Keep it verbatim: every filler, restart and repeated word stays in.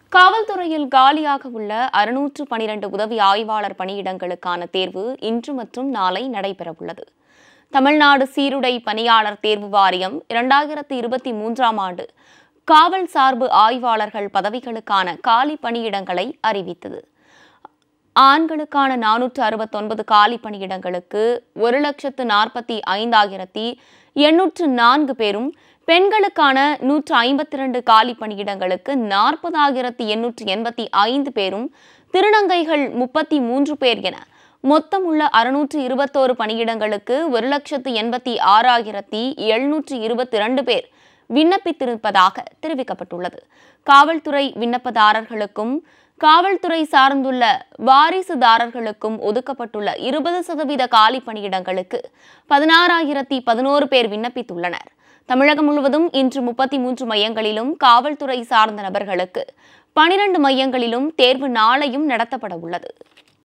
காவல்துறையில் காலியாக உள்ள அறுநூற்று பனிரெண்டு உதவி ஆய்வாளர் பணியிடங்களுக்கான தேர்வு இன்று மற்றும் நாளை நடைபெறவுள்ளது. தமிழ்நாடு சீருடை பணியாளர் தேர்வு வாரியம் இரண்டாயிரத்து இருபத்தி மூன்றாம் ஆண்டு காவல் சார்பு ஆய்வாளர்கள் பதவிகளுக்கான காலி பணியிடங்களை அறிவித்தது. ஆண்களுக்கான நானூற்று அறுபத்தொன்பது காலி பணியிடங்களுக்கு ஒரு லட்சத்து நாற்பத்தி ஐந்தாயிரத்தி எண்ணூற்று நான்கு பேரும், பெண்களுக்கான நூற்று ஐம்பத்தி இரண்டு காலி பணியிடங்களுக்கு நாற்பதாயிரத்தி எண்ணூற்று எண்பத்தி ஐந்து பேரும், திருநங்கைகள் முப்பத்தி மூன்று பேர் என மொத்தம் உள்ள அறுநூற்று இருபத்தோரு பணியிடங்களுக்கு ஒரு லட்சத்து எண்பத்தி ஆறாயிரத்தி எழுநூற்று இருபத்தி இரண்டு பேர் விண்ணப்பித்திருப்பதாக தெரிவிக்கப்பட்டுள்ளது. காவல்துறை விண்ணப்பதாரர்களுக்கும் காவல்துறை சார்ந்துள்ள வாரிசுதாரர்களுக்கும் ஒதுக்கப்பட்டுள்ள இருபது சதவீத காலி பணியிடங்களுக்கு பதினாறாயிரத்தி பதினோரு பேர் விண்ணப்பித்துள்ளனர். தமிழகம் முழுவதும் இன்று முப்பத்தி மூன்று மையங்களிலும் காவல்துறை சார்ந்த நபர்களுக்கு பனிரண்டு மையங்களிலும் தேர்வு நாளையும் நடத்தப்பட உள்ளது.